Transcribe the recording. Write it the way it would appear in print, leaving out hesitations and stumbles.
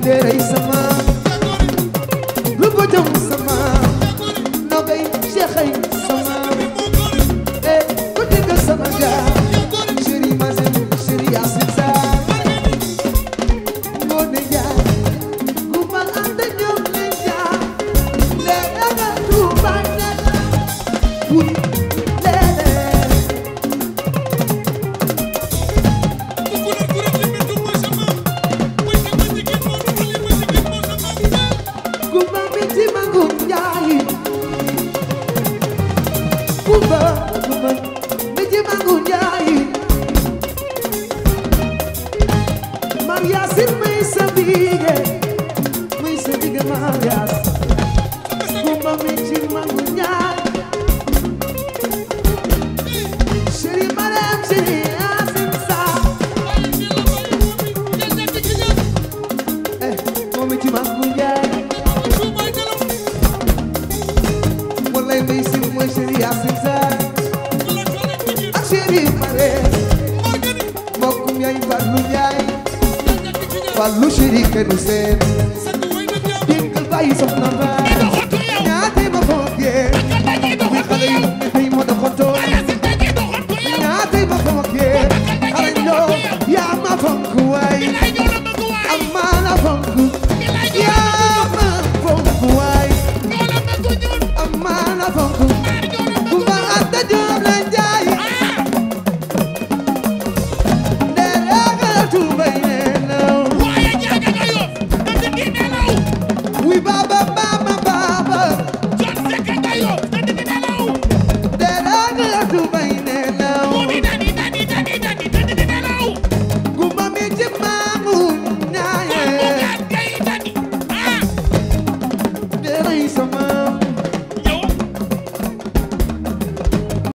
Dere sama lu ko jëm sama nogay Cheikhay sama ku dégg sama ga chéri Mazem chéri Yacine Sarr Ngoné Ndiaye ku ma ànd ñoom ne Ndiaye leega nga Touba nela wuy leele Kumba mi ci mangu Ndiaye Kumba mi ci mangu Ndiaye Mariasin may sa bige Marias Kumba mi ci mangu Ndiaye Chéri Marème chéri Yacine Sarr moom mi ci mangu Ndiaye wallaay may si mooy chéri Yacine Sarr ak chéri Marème mbokkum yaay Fallou Ndiaye Fallou chéri kenn seen dénkal bàyyi soxna ba ñaate ma foogee muy xale yu